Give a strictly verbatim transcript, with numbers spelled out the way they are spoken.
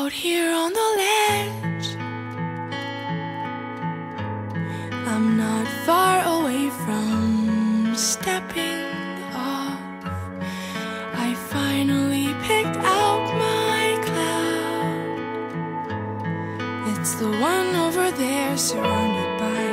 Out here on the ledge, I'm not far away from stepping off. I finally picked out my cloud. It's the one over there, surrounded by